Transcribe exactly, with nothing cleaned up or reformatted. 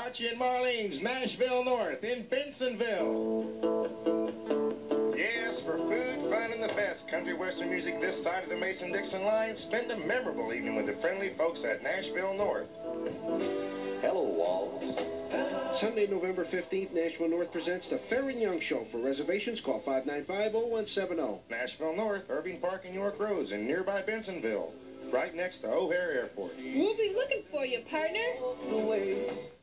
Archie and Marlene's Nashville North in Bensenville. Yes, for food, fun, and the best country western music this side of the Mason-Dixon line, spend a memorable evening with the friendly folks at Nashville North. Hello, Walls. Sunday, November fifteenth, Nashville North presents the Fair and Young Show. For reservations, call five nine five, oh one seven oh. Nashville North, Irving Park and York Roads in nearby Bensenville, right next to O'Hare Airport. We'll be looking for you, partner.